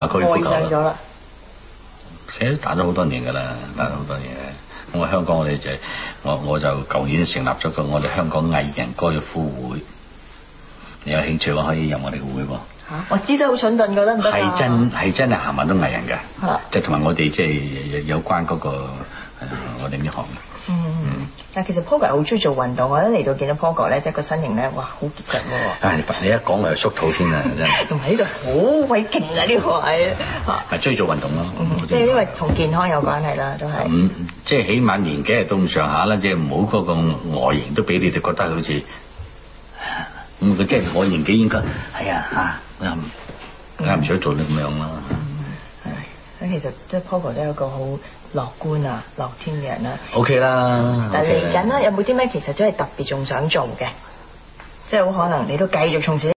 愛上咗啦。 其實打咗好多年㗎啦，打咗好多年嘅。咁我香港我哋我就舊年成立咗個我哋香港藝人高爾夫會，你有興趣嘅話可以入我哋嘅會喎。 我知得好蠢鈍，覺得唔得係真係行埋都藝人嘅，即係同埋我哋即係有關嗰個我哋呢行嘅。 但係其實 Paul 好中意做運動，我一嚟到見到 Paul 咧，即係個身形咧，哇，好結實喎。 你一講我就縮肚先啦，真係。 同埋呢度好鬼勁啊！呢個係係中意做運動咯， 即係因為同健康有關係啦，都係。 即係起碼年紀係到咁上下啦，即係唔好嗰個外形都俾你哋覺得好似咁，即係我年紀應該係唔想做得咁樣啦。 咁其實即係 Paul 都係一個好樂觀啊、樂天嘅人啦。 OK 啦。 但嚟緊啦，有冇啲咩其實真係特別仲想做嘅？即係好可能你都繼續從事。